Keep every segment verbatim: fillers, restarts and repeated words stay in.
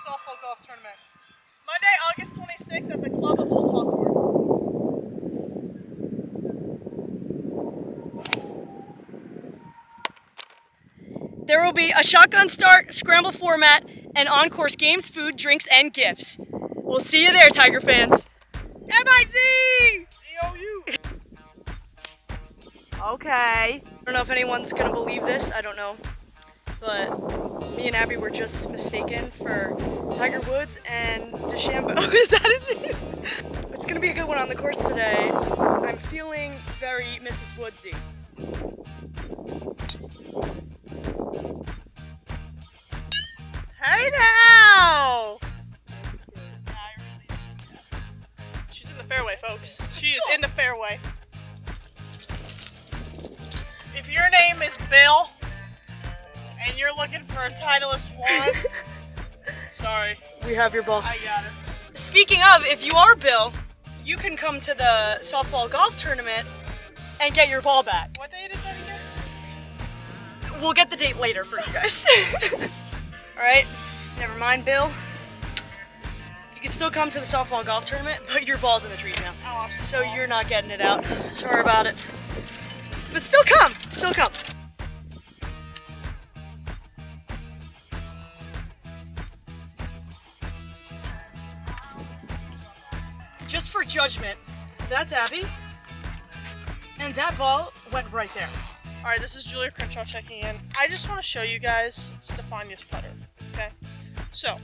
softball golf tournament? Monday, August twenty-sixth at the Club of Old Hawthorne. There will be a shotgun start, scramble format, and on-course games, food, drinks, and gifts. We'll see you there, Tiger fans. M I Z! C O U! Okay. I don't know if anyone's gonna believe this, I don't know. But me and Abby were just mistaken for Tiger Woods and DeChambeau. Is that his name? It's gonna be a good one on the course today. I'm feeling very Missus Woodsy. Hey now! She's in the fairway, folks. She is in the fairway. If your name is Bill and you're looking for a Titleist one, sorry. We have your ball. I got it. Speaking of, if you are Bill, you can come to the softball golf tournament and get your ball back. What date is that again? We'll get the date later for you guys. Alright, never mind, Bill. You can still come to the softball golf tournament, but your ball's in the trees now. Oh, so you're not getting it out. Sorry about it. But still come, still come. Just for judgment, that's Abby, and that ball went right there. Alright, this is Julia Crenshaw checking in. I just want to show you guys Stefania's putter, okay? So,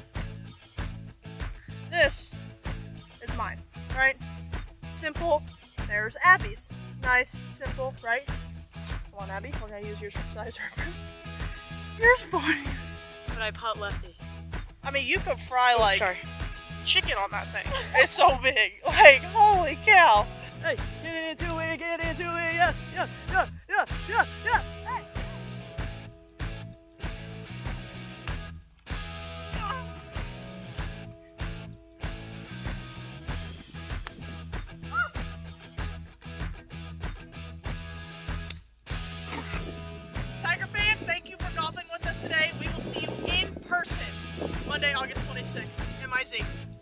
this is mine, right? Simple. There's Abby's. Nice, simple, right? Come on, Abby, we're gonna use yours for size reference. Yours fine. But I putt lefty. I mean, you could fry Oh, like sorry. chicken on that thing. It's so big. Like, holy cow. Hey, get into it, get into it, yeah, yeah, yeah, yeah, yeah, yeah, hey! Tiger fans, thank you for golfing with us today. We will see you in person Monday, August twenty-sixth. M I Z.